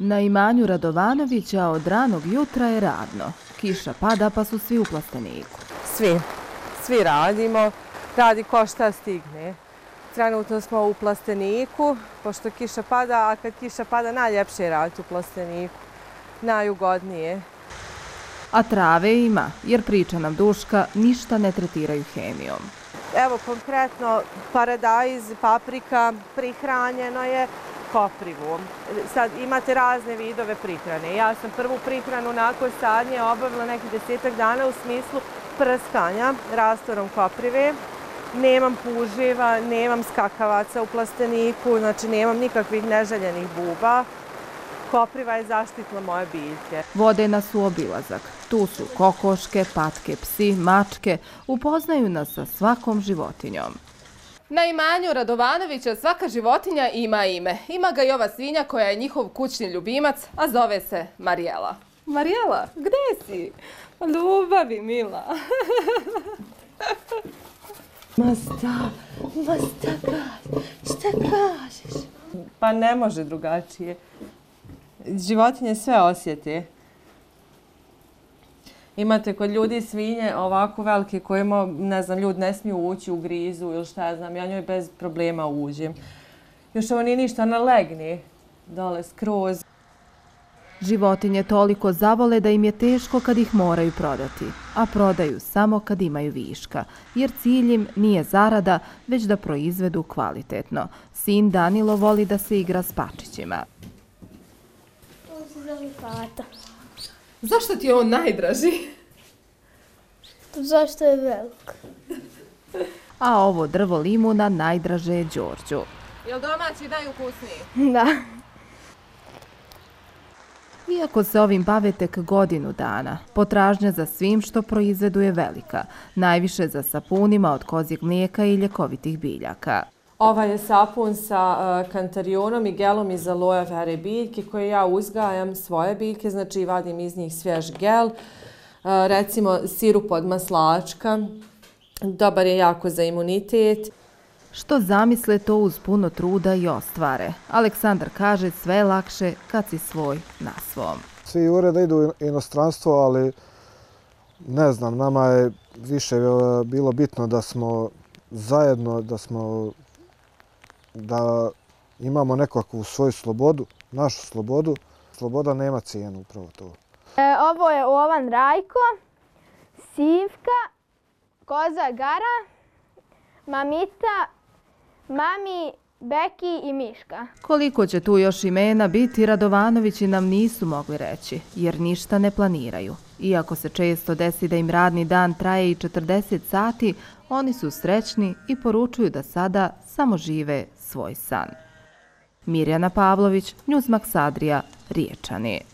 Na imanju Radovanovića od ranog jutra je radno. Kiša pada pa su svi u plasteniku. Svi radimo. Radi ko šta stigne. Trenutno smo u plasteniku, pošto kiša pada, a kad kiša pada najljepše je raditi u plasteniku. Najugodnije. A trave ima, jer priča nam Duška, ništa ne tretiraju hemijom. Evo konkretno paradajz, paprika, prihranjeno je koprivom. Sad imate razne vidove prihrane. Ja sam prvu prihranu nakon sadnje obavila nekih 10 dana u smislu prskanja rastvorom koprive. Nemam puževa, nemam skakavaca u plasteniku, znači nemam nikakvih neželjenih buba. Kopriva je zaštitila moje biljke. Vode nas u obilazak. Tu su kokoške, patke, psi, mačke. Upoznaju nas sa svakom životinjom. Na imanju Radovanovića svaka životinja ima ime. Ima ga i ova svinja koja je njihov kućni ljubimac, a zove se Marijela. Marijela, gde si? Ljubavi, mila. Šta kažeš? Pa ne može drugačije. Životinje sve osjete. Imate kod ljudi svinje ovako velike kojima, ne znam, ljudi ne smiju ući u grizu ili šta znam, ja njoj bez problema uđem. Još ovo nije ništa, ona legne dole skroz. Životinje toliko zavole da im je teško kad ih moraju prodati, a prodaju samo kad imaju viška, jer cilj im nije zarada, već da proizvedu kvalitetno. Sin Danilo voli da se igra s pačićima. Zašto ti je on najdraži? Zašto je velik. A ovo drvo limuna najdraže je Đorđu. Jel domaći najukusniji? Da. Iako se ovim bave tek godinu dana, potražnja za svim što proizvedu je velika, najviše za sapunima od kozjeg mlijeka i ljekovitih biljaka. Ovaj je sapun sa kantarionom i gelom iz aloe vera biljke koje ja uzgajam svoje biljke, znači vadim iz njih svjež gel. Recimo sirup od maslačka, dobar je jako za imunitet. Što zamisle to uz puno truda i ostvare. Aleksandar kaže sve je lakše kad si svoj na svom. Svi jure da idu u inostranstvo, ali ne znam, nama je više bilo bitno da smo zajedno, da imamo nekakvu svoju slobodu, našu slobodu. Sloboda nema cijenu, upravo to. Ovo je ovan Rajko, Sivka, koza Gara, mamita, mami, Beki i Miška. Koliko će tu još imena biti, Radovanovići nam nisu mogli reći, jer ništa ne planiraju. Iako se često desi da im radni dan traje i 40 sati, oni su srećni i poručuju da sada samo žive svoj san. Mirjana Pavlović, Newsmax Adria, Riječani.